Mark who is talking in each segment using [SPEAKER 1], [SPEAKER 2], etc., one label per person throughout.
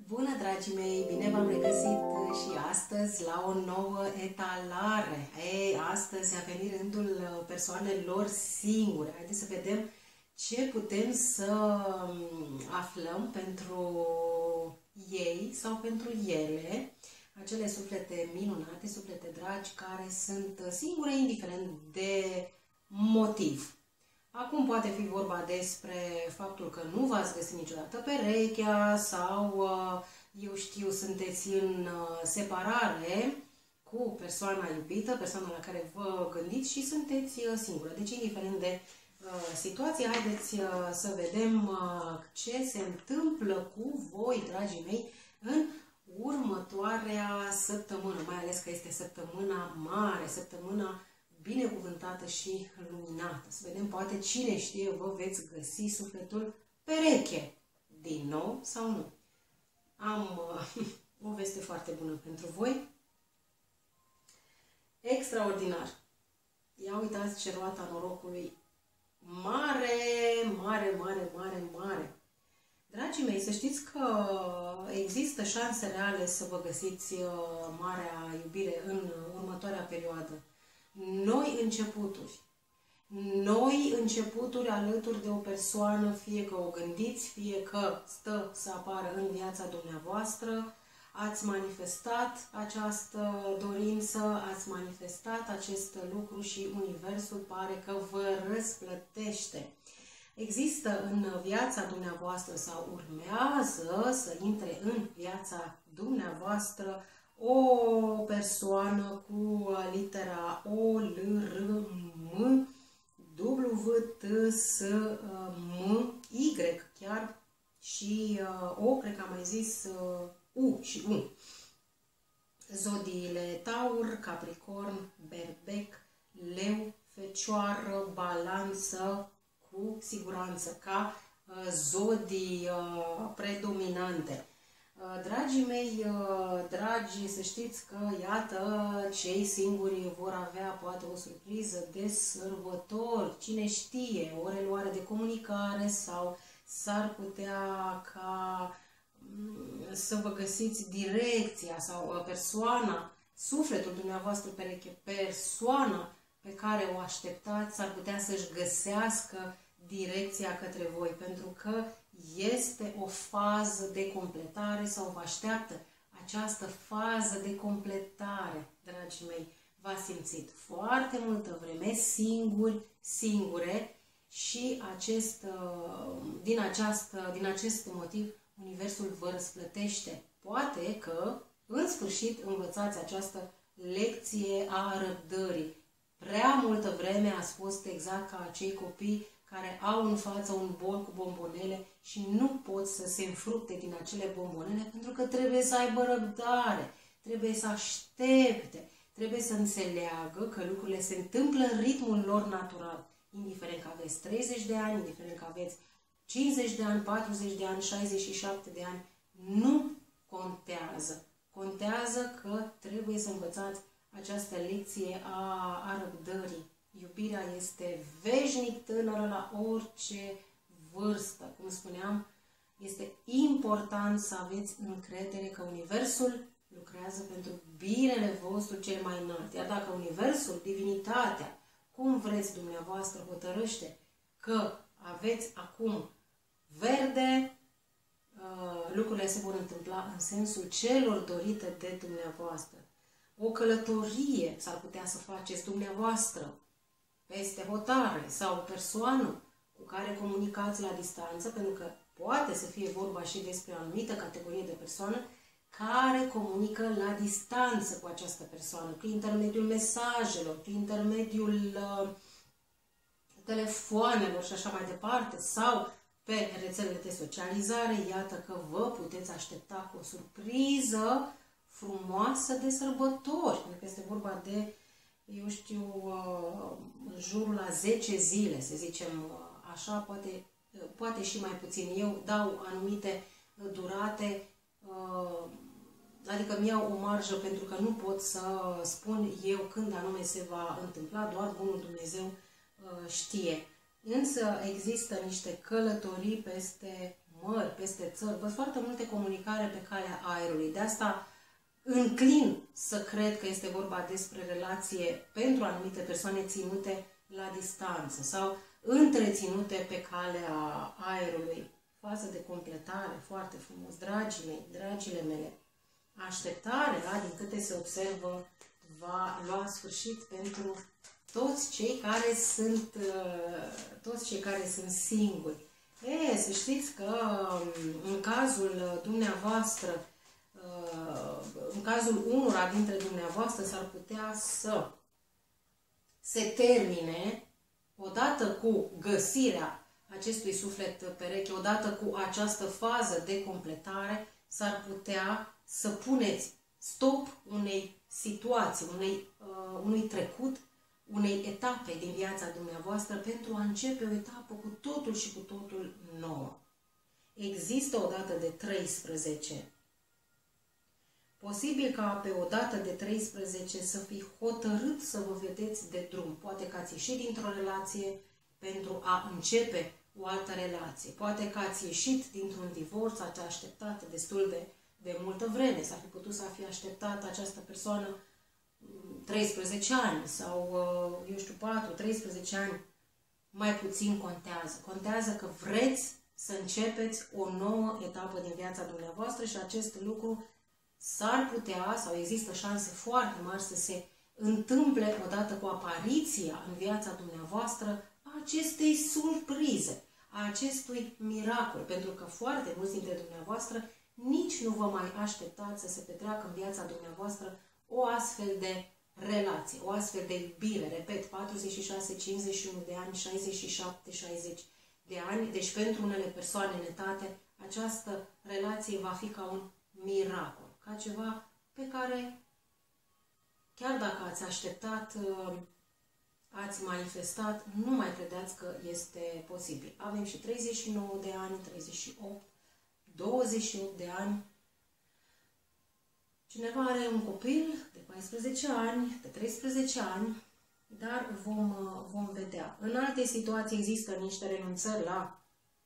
[SPEAKER 1] Bună, dragii mei! Bine v-am regăsit și astăzi la o nouă etalare. Astăzi a venit rândul persoanelor singure. Haideți să vedem ce putem să aflăm pentru ei sau pentru ele, acele suflete minunate, suflete dragi, care sunt singure, indiferent de motiv. Acum poate fi vorba despre faptul că nu v-ați găsit niciodată perechea sau, eu știu, sunteți în separare cu persoana iubită, persoana la care vă gândiți și sunteți singură. Deci, indiferent de situație, haideți să vedem ce se întâmplă cu voi, dragii mei, în următoarea săptămână, mai ales că este săptămâna mare, săptămâna binecuvântată și luminată. Să vedem, poate, cine știe, vă veți găsi sufletul pereche. Din nou sau nu? Am o veste foarte bună pentru voi. Extraordinar! Ia uitați ce roata norocului mare, mare, mare, mare, mare. Dragii mei, să știți că există șanse reale să vă găsiți marea iubire în următoarea perioadă. Noi începuturi alături de o persoană, fie că o gândiți, fie că stă să apară în viața dumneavoastră, ați manifestat această dorință, ați manifestat acest lucru și Universul pare că vă răsplătește. Există în viața dumneavoastră sau urmează să intre în viața dumneavoastră o persoană cu litera O, L, R, M, W, T, S, M, Y chiar și O, cred că am mai zis U și U. Zodiile Taur, Capricorn, Berbec, Leu, Fecioară, Balanță, cu siguranță ca zodii predominante. Dragii mei, dragi, să știți că, iată, cei singuri vor avea poate o surpriză de sărbători. Cine știe, o reluare de comunicare sau s-ar putea ca să vă găsiți direcția sau persoana, sufletul dumneavoastră pereche, persoana pe care o așteptați, s-ar putea să-și găsească direcția către voi, pentru că este o fază de completare sau vă așteaptă această fază de completare, dragii mei. V-ați simțit foarte multă vreme singure și din acest motiv Universul vă răsplătește. Poate că în sfârșit învățați această lecție a răbdării. Prea multă vreme ați fost exact ca acei copii care au în față un bol cu bombonele și nu pot să se înfructe din acele bombonele pentru că trebuie să aibă răbdare, trebuie să aștepte, trebuie să înțeleagă că lucrurile se întâmplă în ritmul lor natural, indiferent că aveți 30 de ani, indiferent că aveți 50 de ani, 40 de ani, 67 de ani, nu contează. Contează că trebuie să învățați această lecție a răbdării. Iubirea este veșnic tânără la orice vârstă. Cum spuneam, este important să aveți încredere că Universul lucrează pentru binele vostru cel mai înalt. Iar dacă Universul, divinitatea, cum vreți dumneavoastră, hotărăște că aveți acum verde, lucrurile se vor întâmpla în sensul celor dorite de dumneavoastră. O călătorie s-ar putea să faceți dumneavoastră peste hotare sau o persoană cu care comunicați la distanță, pentru că poate să fie vorba și despre o anumită categorie de persoană care comunică la distanță cu această persoană, prin intermediul mesajelor, prin intermediul telefoanelor și așa mai departe, sau pe rețelele de socializare. Iată că vă puteți aștepta cu o surpriză frumoasă de sărbători, pentru că este vorba de, eu știu, în jurul la 10 zile, să zicem așa, poate și mai puțin. Eu dau anumite durate, adică mi-au o marjă pentru că nu pot să spun eu când anume se va întâmpla, doar Bunul Dumnezeu știe. Însă există niște călătorii peste mări, peste țări, văd foarte multe comunicare pe calea aerului. De asta înclin să cred că este vorba despre relație pentru anumite persoane ținute la distanță sau întreținute pe calea aerului. Fază de completare, foarte frumos. Dragii mei, dragile mele, așteptarea, din câte se observă, va lua sfârșit pentru toți cei care sunt singuri. Să știți că în cazul dumneavoastră, în cazul unora dintre dumneavoastră, s-ar putea să se termine odată cu găsirea acestui suflet pereche, odată cu această fază de completare, s-ar putea să puneți stop unei situații, unui trecut, unei etape din viața dumneavoastră pentru a începe o etapă cu totul și cu totul nouă. Există o dată de 13. Posibil ca pe o dată de 13 să fi hotărât să vă vedeți de drum. Poate că ați ieșit dintr-o relație pentru a începe o altă relație. Poate că ați ieșit dintr-un divorț, ați așteptat destul de multă vreme. S-ar fi putut să fi așteptat această persoană 13 ani sau, eu știu, 4-13 ani. Mai puțin contează. Contează că vreți să începeți o nouă etapă din viața dumneavoastră și acest lucru s-ar putea, sau există șanse foarte mari să se întâmple odată cu apariția în viața dumneavoastră a acestei surprize, a acestui miracol, pentru că foarte mulți dintre dumneavoastră nici nu vă mai așteptați să se petreacă în viața dumneavoastră o astfel de relație, o astfel de iubire, repet, 46, 51 de ani, 67, 60 de ani, deci pentru unele persoane în etate, această relație va fi ca un miracol, ca ceva pe care, chiar dacă ați așteptat, ați manifestat, nu mai credeți că este posibil. Avem și 39 de ani, 38, 28 de ani. Cineva are un copil de 14 ani, de 13 ani, dar vom vedea. În alte situații există niște renunțări la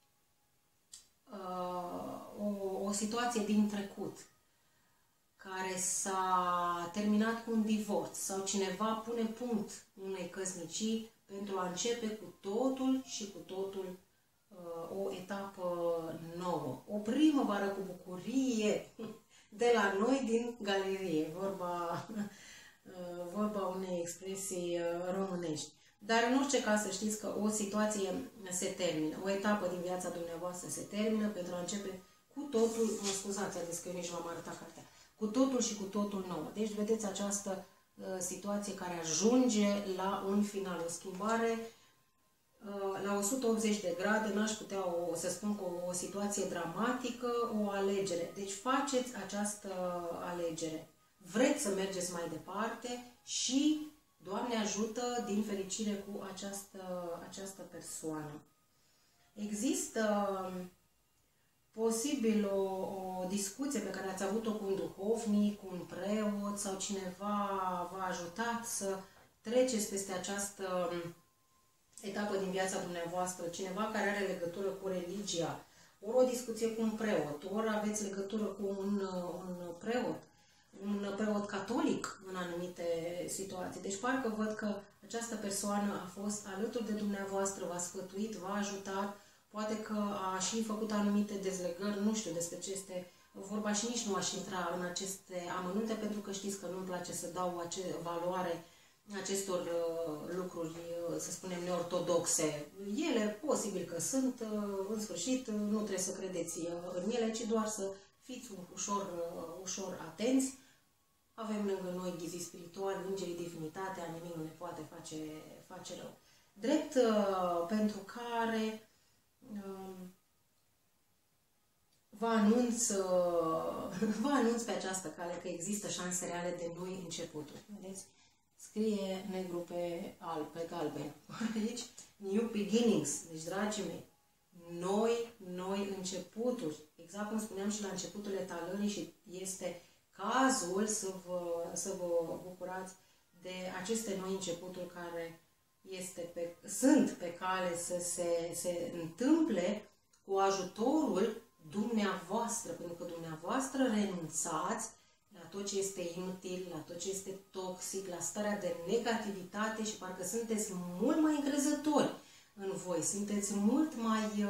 [SPEAKER 1] o situație din trecut care s-a terminat cu un divorț sau cineva pune punct unei căsnicii pentru a începe cu totul și cu totul o etapă nouă. O primăvară cu bucurie de la noi din galerie, vorba unei expresii românești. Dar în orice caz să știți că o situație se termină, o etapă din viața dumneavoastră se termină pentru a începe cu totul, mă scuzați, a zis că eu nici v-am arătat cartea, cu totul și cu totul nou. Deci vedeți această situație care ajunge la un final, o schimbare la 180 de grade, n-aș putea să spun că o situație dramatică, o alegere. Deci faceți această alegere. Vreți să mergeți mai departe și Doamne ajută din fericire cu această persoană. Există posibil o discuție pe care ați avut-o cu un duhovnic, cu un preot sau cineva v-a ajutat să treceți peste această etapă din viața dumneavoastră, cineva care are legătură cu religia, ori o discuție cu un preot, ori aveți legătură cu un preot catolic în anumite situații. Deci parcă văd că această persoană a fost alături de dumneavoastră, v-a sfătuit, v-a ajutat, poate că a și făcut anumite dezlegări, nu știu despre ce este vorba și nici nu aș intra în aceste amănunte, pentru că știți că nu-mi place să dau valoare acestor lucruri, să spunem, neortodoxe. Ele, posibil că sunt, în sfârșit, nu trebuie să credeți în ele, ci doar să fiți ușor atenți. Avem lângă noi ghizii spirituali, îngerii, divinitatea, nimic nu ne poate face rău. Drept pentru care vă anunț pe această cale că există șanse reale de noi începuturi. Vedeți? Scrie negru pe alb, pe galben. Aici, new beginnings. Deci, dragii mei, noi începuturi. Exact cum spuneam și la începutul etalării și este cazul să vă bucurați de aceste noi începuturi care sunt pe cale să se întâmple cu ajutorul dumneavoastră, pentru că dumneavoastră renunțați la tot ce este inutil, la tot ce este toxic, la starea de negativitate și parcă sunteți mult mai încrezători în voi, sunteți mult mai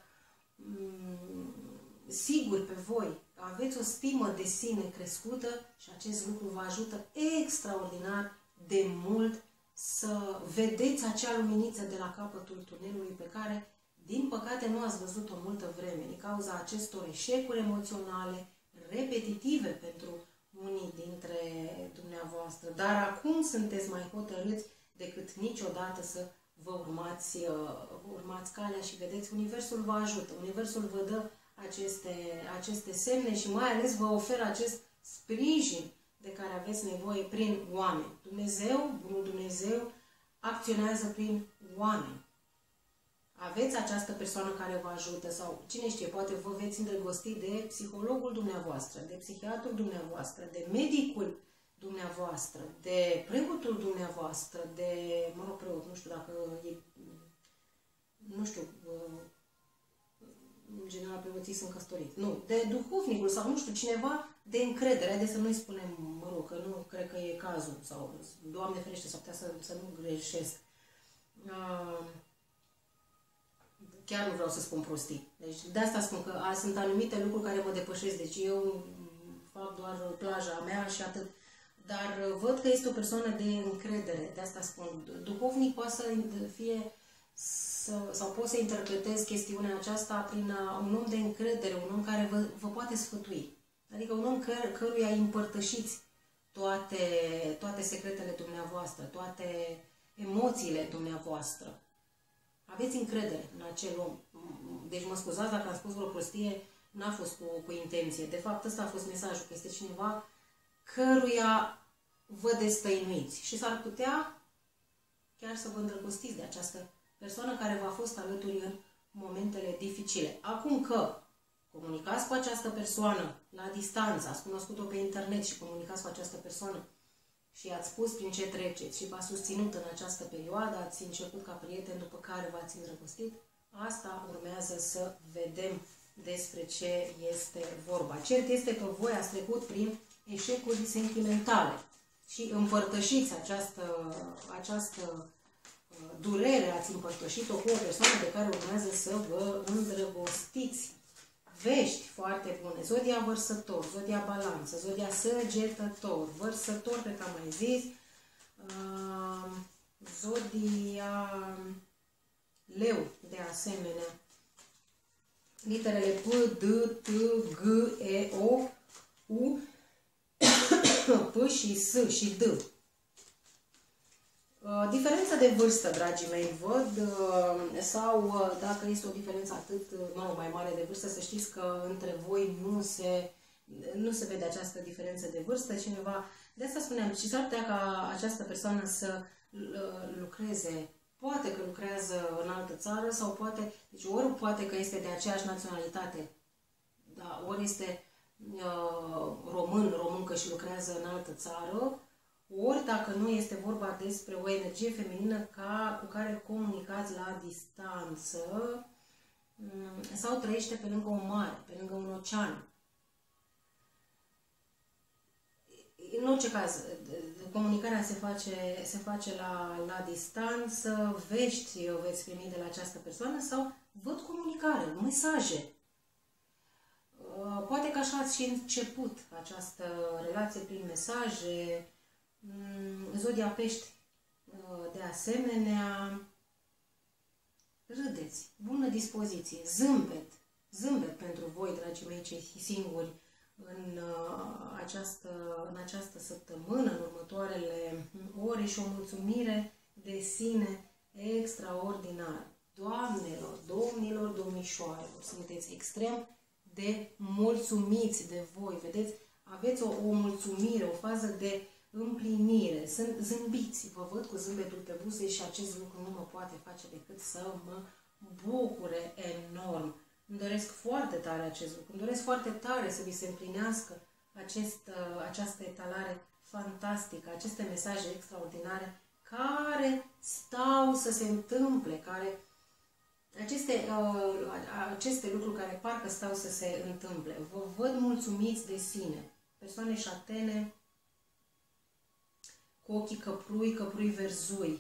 [SPEAKER 1] siguri pe voi, aveți o stimă de sine crescută și acest lucru vă ajută extraordinar de mult să vedeți acea luminiță de la capătul tunelului pe care, din păcate, nu ați văzut-o multă vreme, din cauza acestor eșecuri emoționale repetitive pentru unii dintre dumneavoastră. Dar acum sunteți mai hotărâți decât niciodată să vă urmați calea și vedeți, Universul vă ajută, Universul vă dă aceste semne și mai ales vă oferă acest sprijin de care aveți nevoie prin oameni. Dumnezeu, Bunul Dumnezeu, acționează prin oameni. Aveți această persoană care vă ajută sau, cine știe, poate vă veți îndrăgosti de psihologul dumneavoastră, de psihiatrul dumneavoastră, de medicul dumneavoastră, de preotul dumneavoastră, de, preot, nu știu dacă e, nu știu, în general preoții sunt căsătoriți, nu, de duhovnicul sau, nu știu, cineva de încredere, haideți să nu-i spunem, că nu cred că e cazul, sau, Doamne ferește, s-ar putea să nu greșesc. Chiar nu vreau să spun prostii. Deci de asta spun că sunt anumite lucruri care mă depășesc. Deci eu fac doar plaja mea și atât. Dar văd că este o persoană de încredere. De asta spun. Duhovnic poate să fie sau pot să interpretez chestiunea aceasta prin un om de încredere, un om care vă poate sfătui. Adică un om căruia îi împărtășiți toate secretele dumneavoastră, toate emoțiile dumneavoastră. Aveți încredere în acel om. Deci mă scuzați dacă am spus vreo prostie, n-a fost cu intenție. De fapt, ăsta a fost mesajul, că este cineva căruia vă destăinuiți. Și s-ar putea chiar să vă îndrăgostiți de această persoană care v-a fost alături în momentele dificile. Acum că comunicați cu această persoană la distanță, ați cunoscut-o pe internet și comunicați cu această persoană și ați spus prin ce treceți și v-a susținut în această perioadă, ați început ca prieten, după care v-ați îndrăgostit, asta urmează să vedem despre ce este vorba. Cert este că voi ați trecut prin eșecuri sentimentale și împărtășiți această durere, ați împărtășit-o cu o persoană de care urmează să vă îndrăgostiți. Vești foarte bune. Zodia Vărsător, Zodia Balanță, Zodia Săgetător, Vărsător, cred că am mai zis, Zodia Leu, de asemenea. Literele P, D, T, G, E, O, U, P și S și D. Diferența de vârstă, dragii mei, văd, sau dacă este o diferență atât mai mare de vârstă, să știți că între voi nu se vede această diferență de vârstă. Cineva, de asta spuneam, și s-ar putea ca această persoană să lucreze, poate că lucrează în altă țară sau poate, deci ori poate că este de aceeași naționalitate, da, ori este româncă și lucrează în altă țară, ori dacă nu este vorba despre o energie feminină cu care comunicați la distanță sau trăiește pe lângă o mare, pe lângă un ocean. În orice caz, comunicarea se face la distanță, vești veți primi de la această persoană sau văd comunicare, mesaje. Poate că așa ați și început această relație prin mesaje. Zodia Pești, de asemenea, râdeți, bună dispoziție, zâmbet pentru voi, dragii mei, cei singuri, în această săptămână, în următoarele ore și o mulțumire de sine extraordinară. Doamnelor, domnilor, domnișoarelor, sunteți extrem de mulțumiți de voi, vedeți? Aveți o mulțumire, o fază de împlinire, zâmbiți, vă văd cu zâmbetul pe buze și acest lucru nu mă poate face decât să mă bucure enorm. Îmi doresc foarte tare acest lucru, îmi doresc foarte tare să vi se împlinească această etalare fantastică, aceste mesaje extraordinare care stau să se întâmple, care aceste lucruri care parcă stau să se întâmple. Vă văd mulțumiți de sine. Persoane șatene, cu ochii căprui verzui.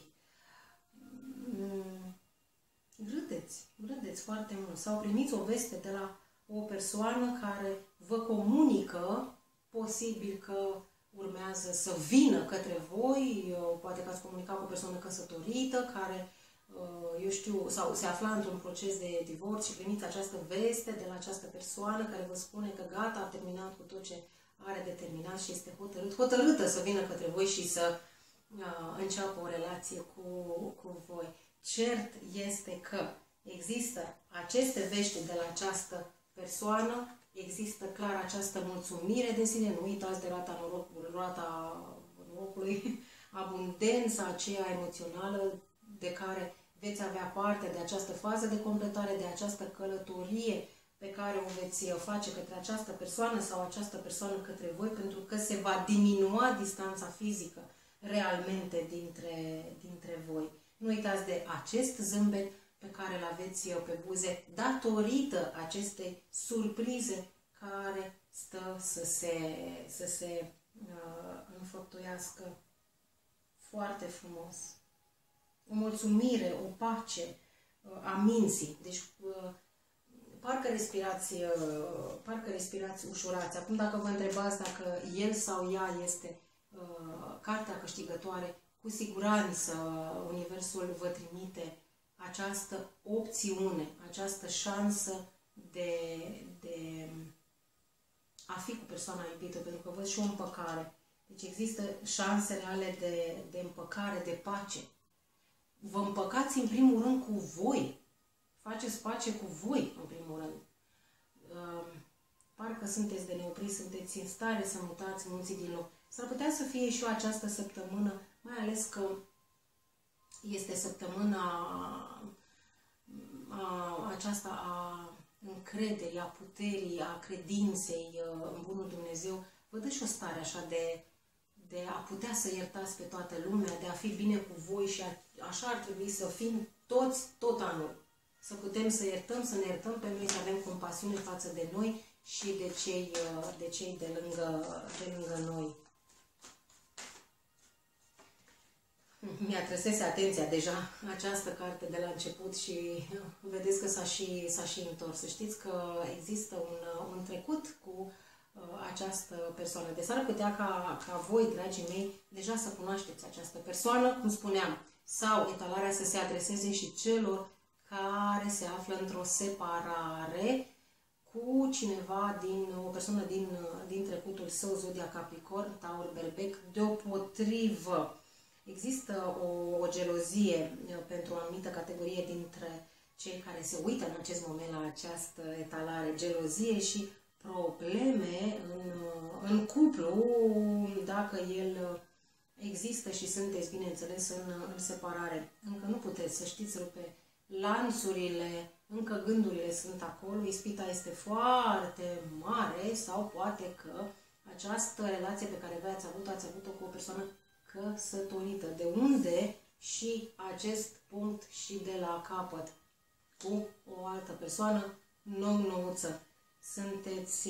[SPEAKER 1] Râdeți foarte mult. Sau primiți o veste de la o persoană care vă comunică, posibil că urmează să vină către voi, poate că ați comunicat cu o persoană căsătorită, care, eu știu, sau se afla într-un proces de divorț și primiți această veste de la această persoană care vă spune că gata, a terminat cu tot ce are de terminat și este hotărâtă să vină către voi și să înceapă o relație cu voi. Cert este că există aceste vești de la această persoană, există clar această mulțumire de sine, nu uitați de roata norocului, abundența aceea emoțională de care veți avea parte, de această fază de completare, de această călătorie pe care o veți face către această persoană sau această persoană către voi, pentru că se va diminua distanța fizică realmente dintre voi. Nu uitați de acest zâmbet pe care îl aveți pe buze datorită acestei surprize care stă să se înfăptuiască foarte frumos. O mulțumire, o pace a minții. Deci parcă respirați ușurați. Acum dacă vă întrebați dacă el sau ea este cartea câștigătoare, cu siguranță Universul vă trimite această opțiune, această șansă de a fi cu persoana iubită, pentru că văd și o împăcare. Deci există șanse reale de împăcare, de pace. Vă împăcați în primul rând cu voi. Faceți pace cu voi, în primul rând. Parcă sunteți de neoprit, sunteți în stare să mutați munții din loc. S-ar putea să fie și o această săptămână, mai ales că este săptămâna aceasta a încrederii, a puterii, a credinței în Bunul Dumnezeu. Vă dă și o stare așa de a putea să iertați pe toată lumea, de a fi bine cu voi și așa ar trebui să fim toți, tot anul. Să putem să iertăm, să ne iertăm pe noi, să avem compasiune față de noi și de cei de lângă noi. Mi-a trăsese atenția deja această carte de la început și vedeți că s-a și întors. Să știți că există un trecut cu această persoană. Deci s-ar putea ca voi, dragii mei, deja să cunoașteți această persoană, cum spuneam, sau etalarea să se adreseze și celor care se află într-o separare cu cineva, o persoană din trecutul său, zodia Capricorn, Taur, Berbec, deopotrivă. Există o gelozie pentru o anumită categorie dintre cei care se uită în acest moment la această etalare. Gelozie și probleme în cuplu, dacă el există și sunteți, bineînțeles, în separare. Încă nu puteți, să știți, rupe lanțurile, încă gândurile sunt acolo, ispita este foarte mare sau poate că această relație pe care ați avut-o cu o persoană căsătorită. De unde și acest punct și de la capăt cu o altă persoană nou-nouță. Sunteți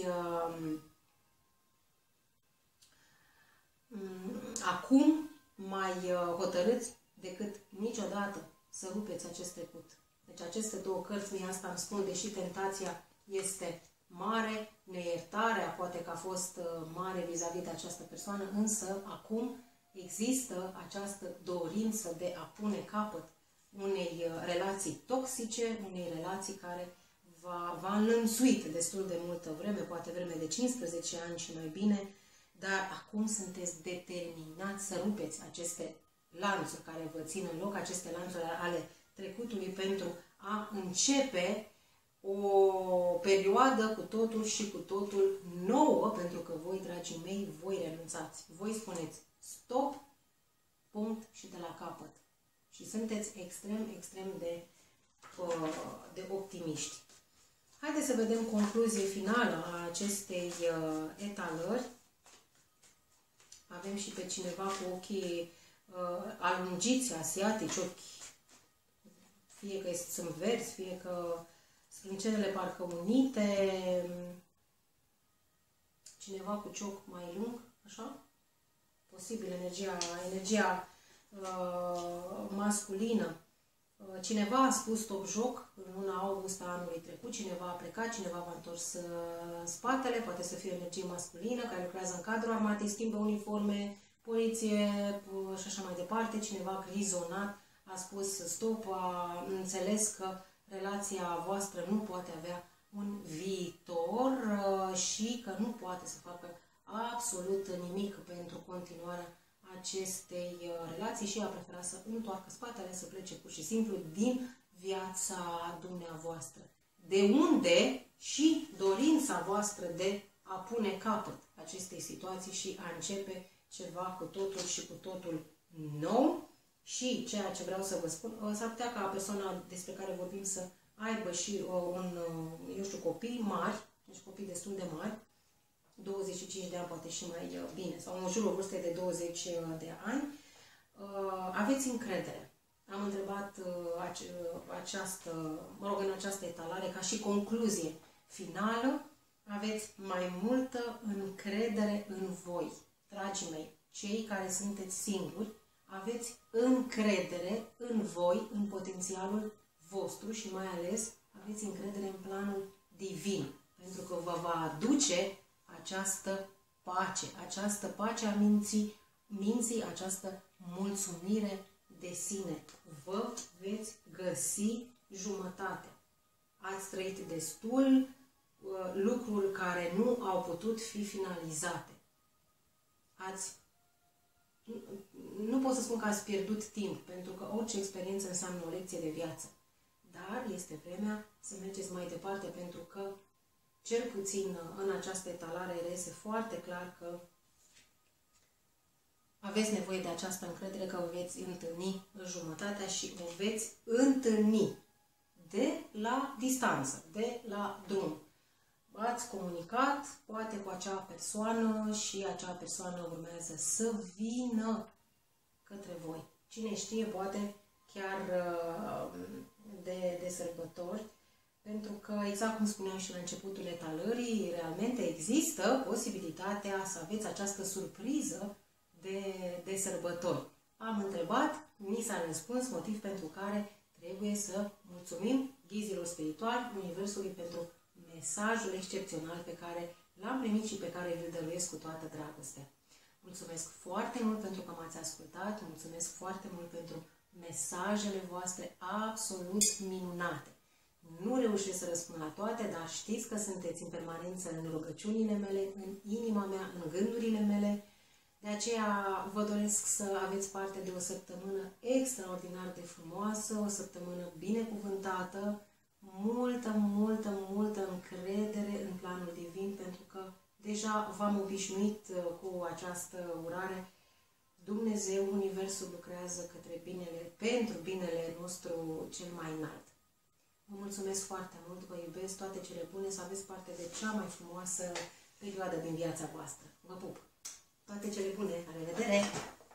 [SPEAKER 1] acum mai hotărâți decât niciodată să rupeți acest trecut. Deci aceste două cărți, mie asta îmi spun, deși tentația este mare, neiertarea poate că a fost mare vis-a-vis de această persoană, însă acum există această dorință de a pune capăt unei relații toxice, unei relații care v-a înlănțuit destul de multă vreme, poate vreme de 15 ani și mai bine, dar acum sunteți determinați să rupeți aceste lanțuri care vă țin în loc, aceste lanțuri ale trecutului pentru a începe o perioadă cu totul și cu totul nouă, pentru că voi, dragii mei, voi renunțați. Voi spuneți stop, punct și de la capăt. Și sunteți extrem, extrem de optimiști. Haideți să vedem concluzie finală a acestei etalări. Avem și pe cineva cu ochii alungiți, asiatici, ochi fie că sunt verzi, fie că sprâncenele parcă unite, cineva cu cioc mai lung, așa? Posibil energia masculină. Cineva a spus stop joc în luna august a anului trecut, cineva a plecat, cineva v-a întors spatele, poate să fie o energie masculină care lucrează în cadrul armatei, schimbă uniforme, poliție și așa mai departe. Cineva a grizonat, a spus stop, a înțeles că relația voastră nu poate avea un viitor și că nu poate să facă absolut nimic pentru continuarea acestei relații și a preferat să întoarcă spatele, să plece pur și simplu din viața dumneavoastră. De unde și dorința voastră de a pune capăt acestei situații și a începe ceva cu totul și cu totul nou. Și ceea ce vreau să vă spun, s-ar putea ca persoana despre care vorbim să aibă și copii mari, deci copii destul de mari, 25 de ani, poate și mai bine, sau în jurul vârstei de 20 de ani, aveți încredere. Am întrebat în această etalare, ca și concluzie finală, aveți mai multă încredere în voi. Dragii mei, cei care sunteți singuri, aveți încredere în voi, în potențialul vostru și mai ales aveți încredere în planul divin, pentru că vă va aduce această pace a minții, această mulțumire de sine. Vă veți găsi jumătate. Ați trăit destul lucruri care nu au putut fi finalizate. Nu pot să spun că ați pierdut timp, pentru că orice experiență înseamnă o lecție de viață. Dar este vremea să mergeți mai departe, pentru că cel puțin în această etalare reiese foarte clar că aveți nevoie de această încredere, că o veți întâlni jumătatea și o veți întâlni de la distanță, de la drum. Ați comunicat, poate cu acea persoană și acea persoană urmează să vină către voi. Cine știe, poate chiar de sărbători, pentru că, exact cum spuneam și la începutul etalării, realmente există posibilitatea să aveți această surpriză de sărbători. Am întrebat, mi s-a răspuns, motiv pentru care trebuie să mulțumim ghizilor spirituali, Universului, pentru mesajul excepțional pe care l-am primit și pe care îl dăruiesc cu toată dragostea. Mulțumesc foarte mult pentru că m-ați ascultat, mulțumesc foarte mult pentru mesajele voastre absolut minunate. Nu reușesc să răspund la toate, dar știți că sunteți în permanență în rugăciunile mele, în inima mea, în gândurile mele. De aceea vă doresc să aveți parte de o săptămână extraordinar de frumoasă, o săptămână binecuvântată, multă încredere în planul divin, pentru că deja v-am obișnuit cu această urare. Dumnezeu, Universul lucrează către binele, pentru binele nostru cel mai înalt. Vă mulțumesc foarte mult, vă iubesc, toate cele bune, să aveți parte de cea mai frumoasă perioadă din viața voastră. Vă pup! Toate cele bune! La revedere!